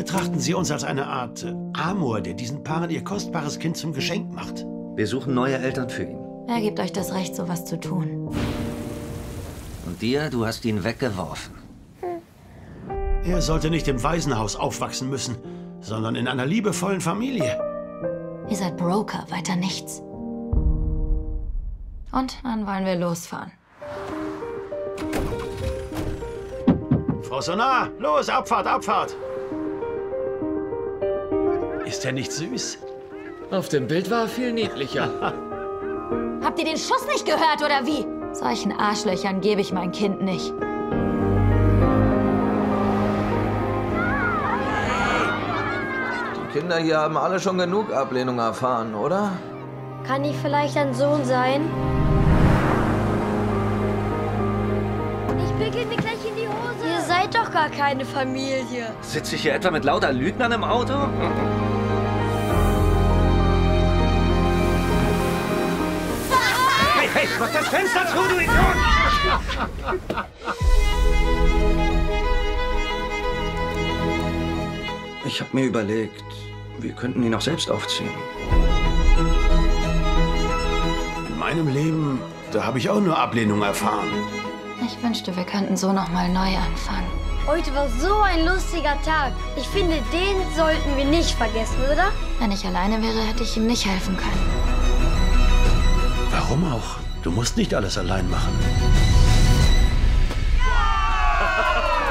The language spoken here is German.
Betrachten Sie uns als eine Art Amor, der diesen Paaren ihr kostbares Kind zum Geschenk macht. Wir suchen neue Eltern für ihn. Wer gibt euch das Recht, sowas zu tun? Und dir, du hast ihn weggeworfen. Er sollte nicht im Waisenhaus aufwachsen müssen, sondern in einer liebevollen Familie. Ihr seid Broker, weiter nichts. Und dann wollen wir losfahren. Frau Sonar, los, Abfahrt, Abfahrt! Ist er nicht süß? Auf dem Bild war er viel niedlicher. Habt ihr den Schuss nicht gehört, oder wie? Solchen Arschlöchern gebe ich mein Kind nicht. Die Kinder hier haben alle schon genug Ablehnung erfahren, oder? Kann ich vielleicht ein Sohn sein? Ich pickel mir gleich in die Hose. Ihr seid doch gar keine Familie. Sitze ich hier etwa mit lauter Lügnern im Auto? Hey, hey, mach das Fenster zu, du Idiot! Ich habe mir überlegt, wir könnten ihn auch selbst aufziehen. In meinem Leben, da habe ich auch nur Ablehnung erfahren. Ich wünschte, wir könnten so noch mal neu anfangen. Heute war so ein lustiger Tag. Ich finde, den sollten wir nicht vergessen, oder? Wenn ich alleine wäre, hätte ich ihm nicht helfen können. Warum auch? Du musst nicht alles allein machen.